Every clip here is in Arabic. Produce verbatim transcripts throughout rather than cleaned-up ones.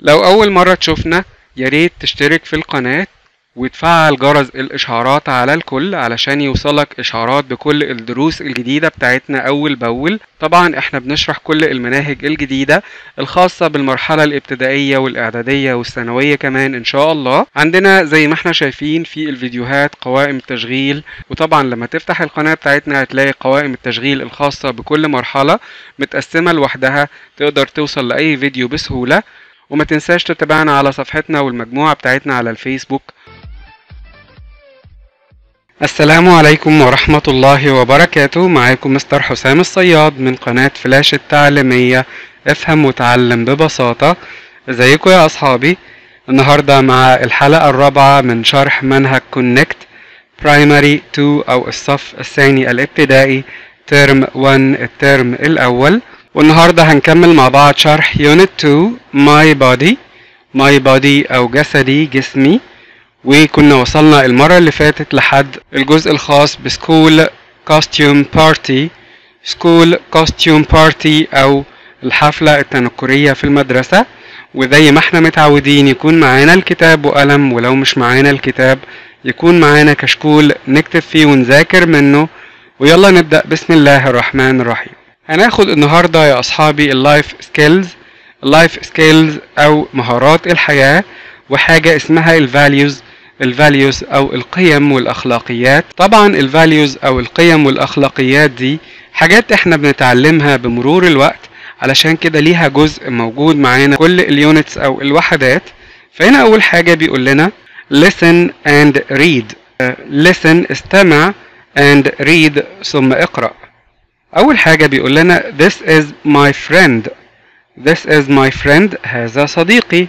لو أول مرة تشوفنا ياريت تشترك في القناة وتفعل جرس الإشعارات على الكل علشان يوصلك إشعارات بكل الدروس الجديدة بتاعتنا أول بأول. طبعا احنا بنشرح كل المناهج الجديدة الخاصة بالمرحلة الابتدائية والإعدادية والثانوية كمان إن شاء الله. عندنا زي ما احنا شايفين في الفيديوهات قوائم التشغيل، وطبعا لما تفتح القناة بتاعتنا هتلاقي قوائم التشغيل الخاصة بكل مرحلة متقسمة لوحدها، تقدر توصل لأي فيديو بسهولة. وما تنساش تتابعنا على صفحتنا والمجموعة بتاعتنا على الفيسبوك. السلام عليكم ورحمة الله وبركاته. معاكم مستر حسام الصياد من قناة فلاش التعليمية افهم وتعلم ببساطة. ازيكم يا اصحابي؟ النهاردة مع الحلقة الرابعة من شرح منهج كونكت برايمري اتنين او الصف الثاني الابتدائي ترم واحد الترم الاول. والنهاردة هنكمل مع بعض شرح يونت اتنين My Body My Body او جسدي جسمي. وكنا وصلنا المرة اللي فاتت لحد الجزء الخاص بسكول كوستيوم بارتي سكول كوستيوم بارتي او الحفلة التنكرية في المدرسة. وزي ما احنا متعودين يكون معانا الكتاب وقلم، ولو مش معانا الكتاب يكون معانا كشكول نكتب فيه ونذاكر منه. ويلا نبدأ بسم الله الرحمن الرحيم. هناخد النهاردة يا أصحابي اللايف سكيلز اللايف سكيلز أو مهارات الحياة، وحاجة اسمها الفاليوز الفاليوز أو القيم والأخلاقيات. طبعا الفاليوز أو القيم والأخلاقيات دي حاجات احنا بنتعلمها بمرور الوقت، علشان كده ليها جزء موجود معانا كل اليونتس أو الوحدات. فهنا أول حاجة بيقول لنا listen and read. listen استمع and read ثم اقرأ. أول حاجة بيقول لنا this is my friend this is my friend هذا صديقي.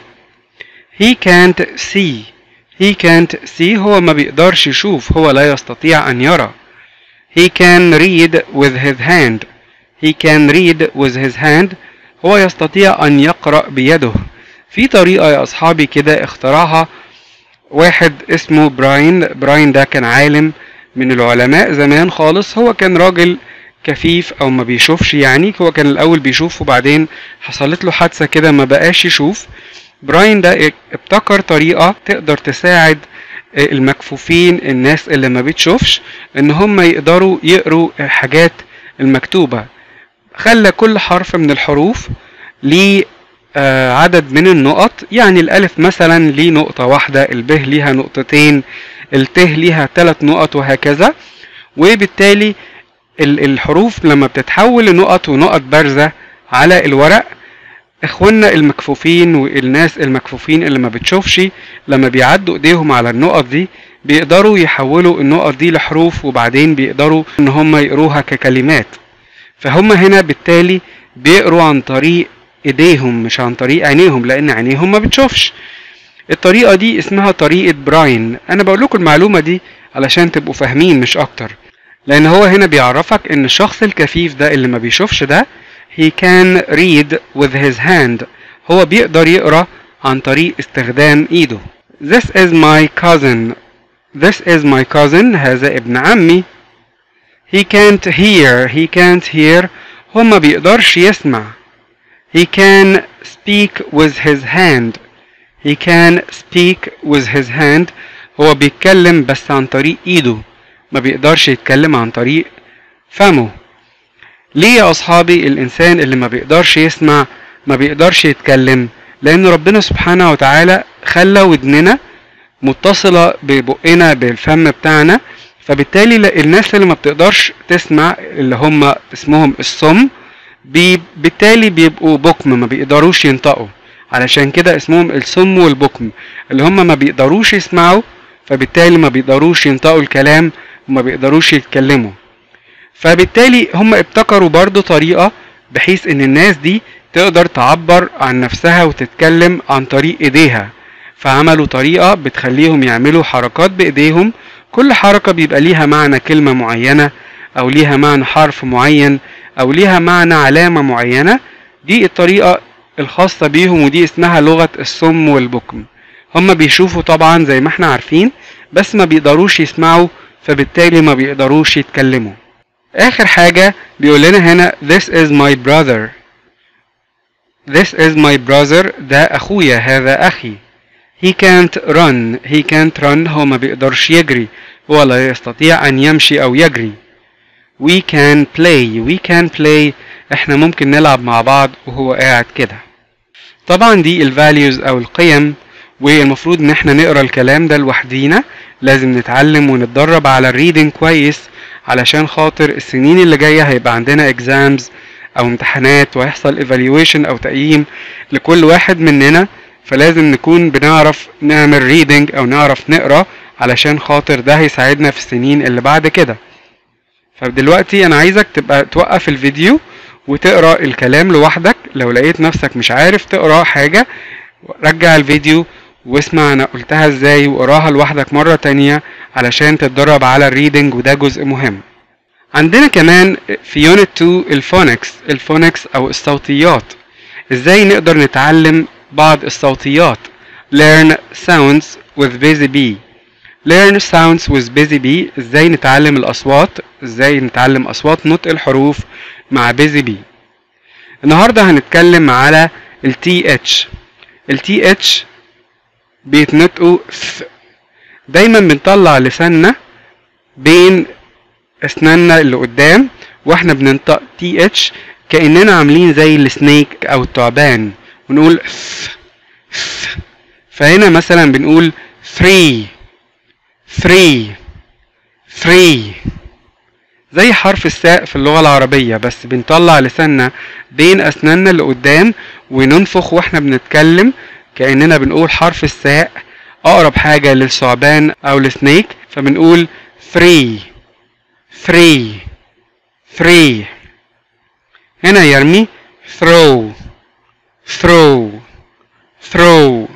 he can't see he can't see هو ما بيقدرش يشوف، هو لا يستطيع أن يرى. he can read with his hand he can read with his hand هو يستطيع أن يقرأ بيده. في طريقة يا أصحابي كده اخترعها واحد اسمه براين براين ده كان عالم من العلماء زمان خالص. هو كان راجل كفيف او ما بيشوفش، يعني هو كان الاول بيشوف وبعدين حصلت له حادثة كده ما بقاش يشوف. براين ده ابتكر طريقة تقدر تساعد المكفوفين الناس اللي ما بتشوفش ان هم يقدروا يقروا الحاجات المكتوبة. خلى كل حرف من الحروف ليه عدد من النقط، يعني الالف مثلا ليه نقطة واحدة، الب ليها نقطتين، الت ليها ثلاث نقط وهكذا. وبالتالي الحروف لما بتتحول لنقط ونقط بارزة على الورق، اخواننا المكفوفين والناس المكفوفين اللي ما بتشوفش لما بيعدوا ايديهم على النقط دي بيقدروا يحولوا النقط دي لحروف، وبعدين بيقدروا ان هم يقروها ككلمات. فهم هنا بالتالي بيقروا عن طريق ايديهم مش عن طريق عينيهم، لان عينيهم ما بتشوفش. الطريقة دي اسمها طريقة براين. انا بقول لكم المعلومة دي علشان تبقوا فاهمين مش اكتر، لان هو هنا بيعرفك ان الشخص الكفيف ده اللي ما بيشوفش ده he can read with his hand هو بيقدر يقرأ عن طريق استخدام ايده. this is my cousin this is my cousin هذا ابن عمي. he can't hear he can't hear هو ما بيقدرش يسمع. he can speak with his hand he can speak with his hand هو بيتكلم بس عن طريق ايده، ما بيقدرش يتكلم عن طريق فمه. ليه يا أصحابي الإنسان اللي ما بيقدرش يسمع ما بيقدرش يتكلم؟ لأن ربنا سبحانه وتعالى خلى ودننا متصلة ببقنا بالفم بتاعنا، فبالتالي الناس اللي ما بتقدرش تسمع اللي هم اسمهم الصم بي بالتالي بيبقوا بكم، ما بيقدروش ينطقوا. علشان كده اسمهم الصم والبكم، اللي هم ما بيقدروش يسمعوا فبالتالي ما بيقدروش ينطقوا الكلام وما بيقدروش يتكلموا. فبالتالي هم ابتكروا برضو طريقة بحيث ان الناس دي تقدر تعبر عن نفسها وتتكلم عن طريق ايديها. فعملوا طريقة بتخليهم يعملوا حركات بايديهم، كل حركة بيبقى ليها معنى كلمة معينة او ليها معنى حرف معين او ليها معنى علامة معينة. دي الطريقة الخاصة بيهم ودي اسمها لغة الصم والبكم. هم بيشوفوا طبعا زي ما احنا عارفين بس ما بيقدروش يسمعوا، فبالتالي ما بيقدروش يتكلموا. اخر حاجة بيقول لنا هنا this is my brother This is my brother. ده أخويا، هذا أخي. He can't run. He can't run. هو ما بيقدرش يجري، هو لا يستطيع أن يمشي أو يجري. We can play. We can play. احنا ممكن نلعب مع بعض وهو قاعد كده. طبعا دي الفاليوز أو القيم، والمفروض ان احنا نقرا الكلام ده لوحدينا. لازم نتعلم ونتدرب على الريدنج كويس، علشان خاطر السنين اللي جاية هيبقى عندنا exams او امتحانات، وهيحصل evaluation او تقييم لكل واحد مننا. فلازم نكون بنعرف نعمل ريدنج او نعرف نقرا، علشان خاطر ده هيساعدنا في السنين اللي بعد كده. فدلوقتي انا عايزك تبقى توقف الفيديو وتقرا الكلام لوحدك. لو لقيت نفسك مش عارف تقرا حاجة، رجع الفيديو واسمع انا قلتها ازاي وقراها لوحدك مرة تانية علشان تتدرب على الريدنج، وده جزء مهم. عندنا كمان في يونت اتنين الفونكس. الفونكس او الصوتيات، ازاي نقدر نتعلم بعض الصوتيات. learn sounds with busy bee. learn sounds with busy bee. ازاي نتعلم الاصوات، ازاي نتعلم اصوات نطق الحروف مع busy bee. النهاردة هنتكلم على ال تي اتش. ال تي اتش بيتنطقوا ث. دايما بنطلع لساننا بين اسناننا اللي قدام واحنا بننطق تي اتش، كأننا عاملين زي السنيك او الثعبان، ونقول ث ث. فهنا مثلا بنقول three three three، زي حرف الساء في اللغة العربية، بس بنطلع لساننا بين اسناننا اللي قدام وننفخ واحنا بنتكلم كأننا بنقول حرف الساء، اقرب حاجة للثعبان او السنيك. فبنقول three three three. هنا يرمي throw throw throw.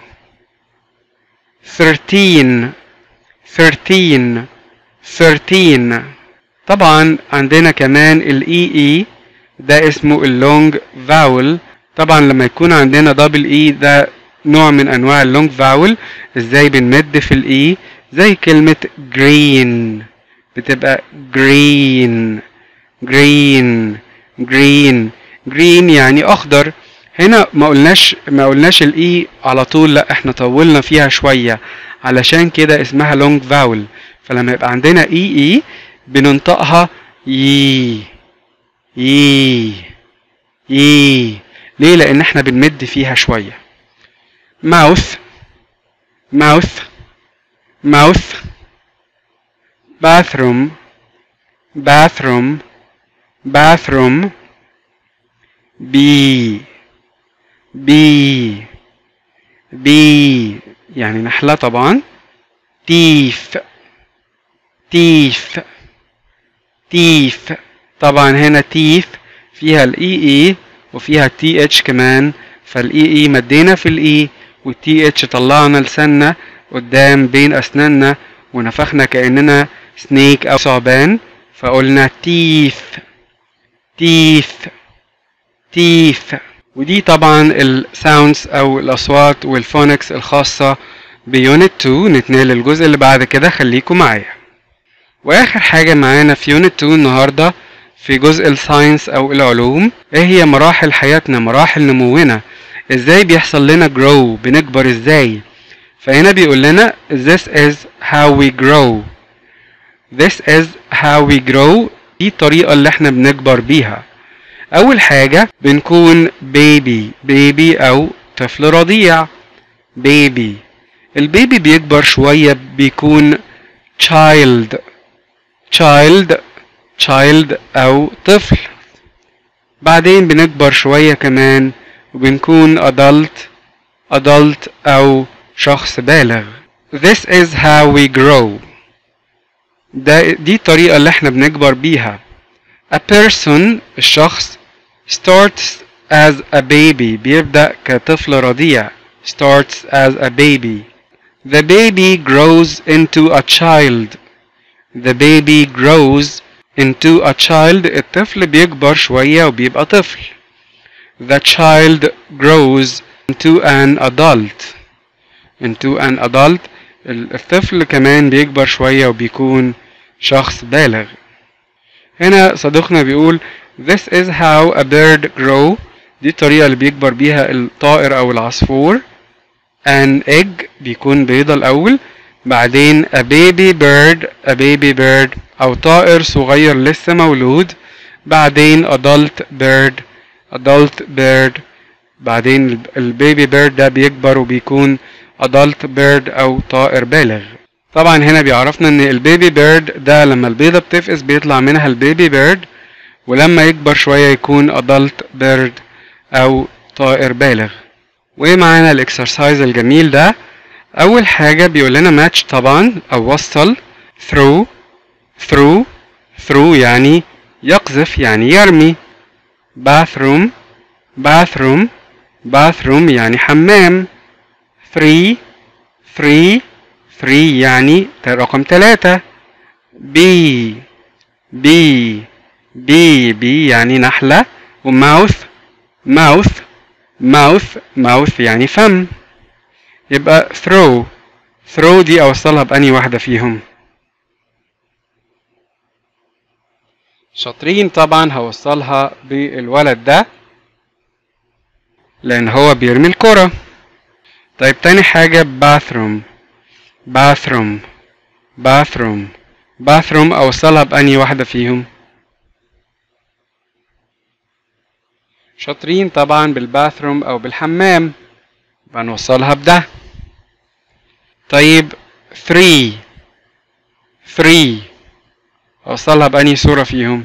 thirteen thirteen thirteen. طبعا عندنا كمان الاي اي، ده اسمه اللونج فاول. طبعا لما يكون عندنا دبل اي ده نوع من انواع اللونج فاول. ازاي بنمد في الاي، زي كلمة green بتبقى green green green green يعني اخضر. هنا ما قلناش ما قلناش الاي على طول، لا احنا طولنا فيها شوية، علشان كده اسمها لونج فاول. فلما يبقى عندنا اي اي بننطقها يي يي يي. ليه؟ لان احنا بنمد فيها شوية. mouth mouth mouth. bathroom bathroom bathroom. bee bee bee يعني نحلة طبعا. teeth teeth teeth. طبعا هنا teeth فيها الاي اي وفيها التي اتش كمان، فالاي اي مدينا في الاي والتي اتش طلعنا لساننا قدام بين اسناننا ونفخنا كأننا سنيك او ثعبان، فقلنا teeth teeth teeth. ودي طبعا الساوندز او الاصوات والفونكس الخاصة بيونت اتنين. نتنقل للجزء اللي بعد كده، خليكم معايا. واخر حاجة معانا في يونت اتنين النهاردة في جزء الساينس او العلوم، ايه هي مراحل حياتنا، مراحل نمونا، ازاي بيحصل لنا grow، بنكبر ازاي. فهنا بيقول لنا this is how we grow. this is how we grow. دي الطريقة اللي احنا بنكبر بيها. اول حاجة بنكون بيبي. بيبي او طفل رضيع. بيبي. البيبي بيكبر شوية بيكون child child child او طفل. بعدين بنكبر شوية كمان وبنكون adult adult او شخص بالغ. this is how we grow. ده دي الطريقة اللي احنا بنكبر بيها. a person الشخص starts as a baby بيبدأ كطفل رضيع. starts as a baby. the baby grows into a child. the baby grows into a child. الطفل بيكبر شوية وبيبقى طفل. the child grows into an adult. into an adult. الطفل كمان بيكبر شوية وبيكون شخص بالغ. هنا صديقنا بيقول this is how a bird grow. دي الطريقة اللي بيكبر بيها الطائر أو العصفور. an egg بيكون بيضة الأول، بعدين a baby bird a baby bird أو طائر صغير لسه مولود، بعدين adult bird adult bird، بعدين البيبي بيرد ده بيكبر وبيكون adult bird أو طائر بالغ. طبعا هنا بيعرفنا ان البيبي بيرد ده لما البيضة بتفقس بيطلع منها البيبي بيرد، ولما يكبر شوية يكون adult bird أو طائر بالغ. ومعانا الاكسرسايز الجميل ده. أول حاجة بيقول لنا match طبعا أو وصل through through through يعني يقذف يعني يرمي. bathroom bathroom bathroom يعني حمام. three three three يعني رقم تلاتة. bee bee bee bee يعني نحلة. وmouth mouth mouth mouth يعني فم. يبقى throw throw دي أوصلها بأني واحدة فيهم؟ شاطرين. طبعا هوصلها بالولد ده لأن هو بيرمي الكرة. طيب تاني حاجة bathroom bathroom bathroom bathroom أوصلها بأني واحدة فيهم؟ شاطرين. طبعا بالباثروم أو بالحمام بنوصلها بده. طيب three three أوصلها بأني صورة فيهم؟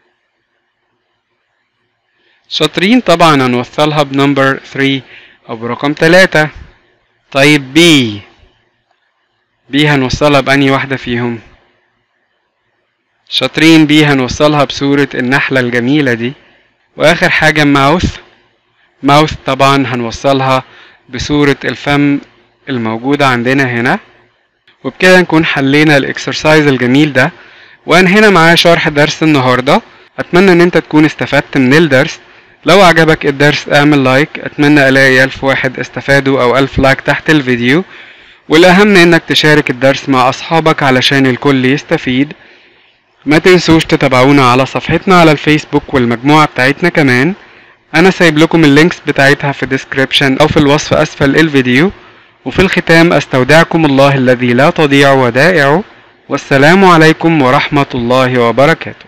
شاطرين. طبعا هنوصلها بنمبر three أو برقم تلاتة. طيب بي بي هنوصلها بأني واحدة فيهم؟ شاطرين. بي هنوصلها بصورة النحلة الجميلة دي. وآخر حاجة ماوث ماوث طبعا هنوصلها بصورة الفم الموجودة عندنا هنا. وبكده نكون حلينا الاكسرسايز الجميل ده، وانهينا معاه شرح درس النهاردة. اتمنى ان انت تكون استفدت من الدرس. لو عجبك الدرس اعمل لايك، اتمنى الاقي الف واحد استفادوا او الف لايك تحت الفيديو. والاهم انك تشارك الدرس مع اصحابك علشان الكل يستفيد. ما تنسوش تتابعونا على صفحتنا على الفيسبوك والمجموعة بتاعتنا كمان. انا سايب لكم اللينكس بتاعتها في الديسكريبشن او في الوصف اسفل الفيديو. وفي الختام استودعكم الله الذي لا تضيع ودائعه، والسلام عليكم ورحمة الله وبركاته.